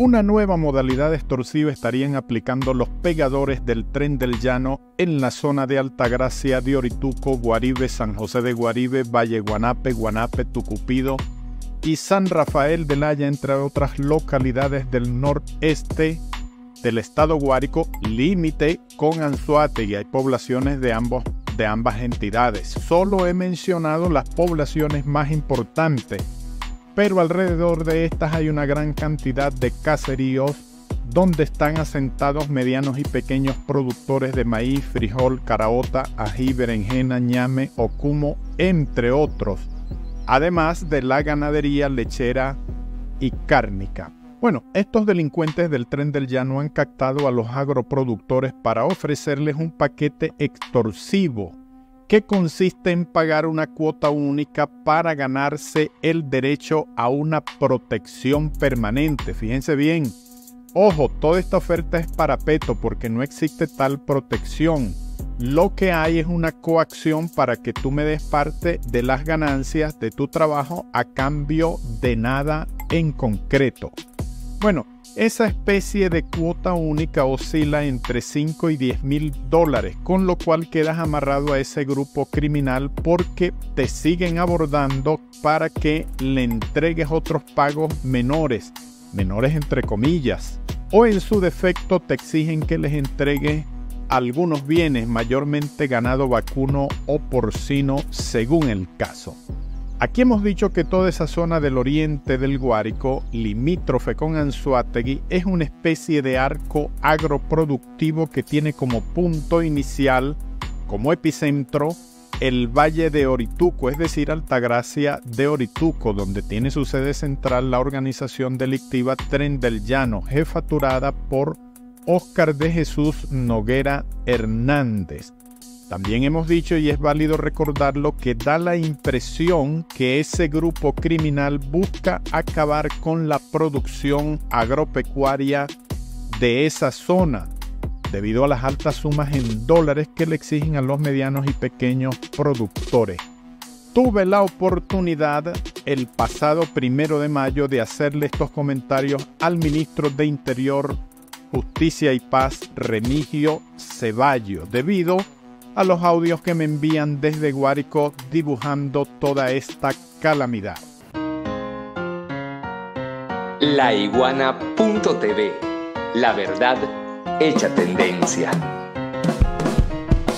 una nueva modalidad extorsiva estarían aplicando los pegadores del Tren del Llano en la zona de Altagracia, de Orituco, Guaribe, San José de Guaribe, Valle Guanape, Guanape, Tucupido y San Rafael del Haya, entre otras localidades del noreste del estado Guárico, límite con Anzoátegui. Hay poblaciones de ambas entidades. Solo he mencionado las poblaciones más importantes, pero alrededor de estas hay una gran cantidad de caseríos donde están asentados medianos y pequeños productores de maíz, frijol, caraota, ají, berenjena, ñame, ocumo, entre otros, además de la ganadería lechera y cárnica. Bueno, estos delincuentes del Tren del Llano han captado a los agroproductores para ofrecerles un paquete extorsivo que consiste en pagar una cuota única para ganarse el derecho a una protección permanente. Fíjense bien, ojo, toda esta oferta es parapeto porque no existe tal protección. Lo que hay es una coacción para que tú me des parte de las ganancias de tu trabajo a cambio de nada en concreto. Bueno, esa especie de cuota única oscila entre 5 y 10 mil dólares, con lo cual quedas amarrado a ese grupo criminal porque te siguen abordando para que le entregues otros pagos menores entre comillas, o en su defecto te exigen que les entregues algunos bienes, mayormente ganado vacuno o porcino, según el caso. Aquí hemos dicho que toda esa zona del oriente del Guárico, limítrofe con Anzoátegui, es una especie de arco agroproductivo que tiene como punto inicial, como epicentro, el Valle de Orituco, es decir, Altagracia de Orituco, donde tiene su sede central la organización delictiva Tren del Llano, jefaturada por Óscar de Jesús Noguera Hernández. También hemos dicho, y es válido recordarlo, que da la impresión que ese grupo criminal busca acabar con la producción agropecuaria de esa zona, debido a las altas sumas en dólares que le exigen a los medianos y pequeños productores. Tuve la oportunidad el pasado 1 de mayo de hacerle estos comentarios al ministro de Interior, Justicia y Paz, Remigio Ceballo, debido a los audios que me envían desde Guárico dibujando toda esta calamidad. Laiguana.tv, la verdad hecha tendencia.